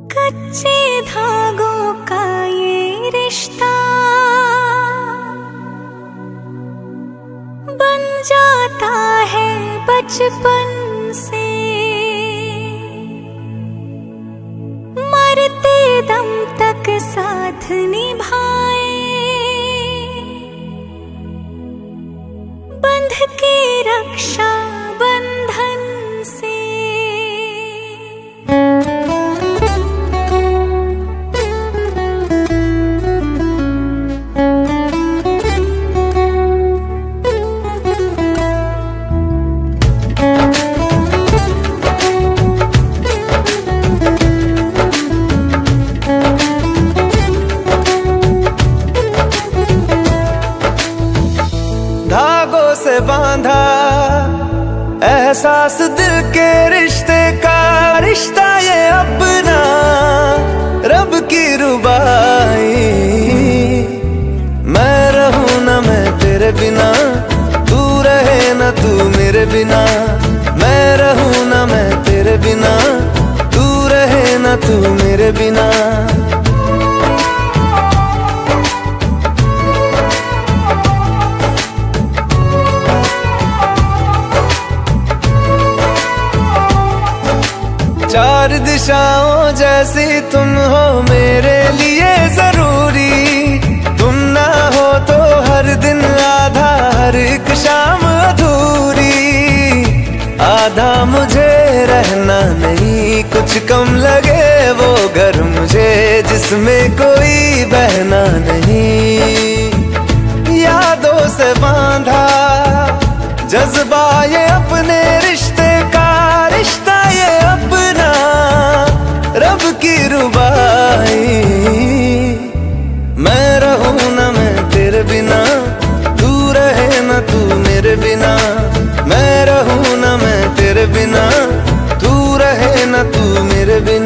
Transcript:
कच्चे धागों का ये रिश्ता बन जाता है बचपन से, मरते दम तक साथ निभाए, बंध के रक्षा बंधन से। धागों से बांधा एहसास दिल के रिश्ते का, रिश्ता ये अपना रब की रुबाई। मैं रहूं ना मैं तेरे बिना, तू रहे ना तू मेरे बिना। मैं रहूं ना मैं तेरे बिना, तू रहे ना तू मेरे बिना। चार दिशाओं जैसी तुम हो मेरे लिए जरूरी, तुम ना हो तो हर दिन आधा, हर एक शाम अधूरी। आधा मुझे रहना नहीं, कुछ कम लगे वो घर मुझे जिसमें कोई बहना नहीं। यादों से बांधा जज्बा ये अपने रिश्ते का, रिश्ता ये अपना रब की रुबाई। मैं रहूं ना मैं तेरे बिना, तू रहे ना तू मेरे बिना। मैं रहूं ना मैं तेरे बिना, तू रहे ना तू मेरे बिना।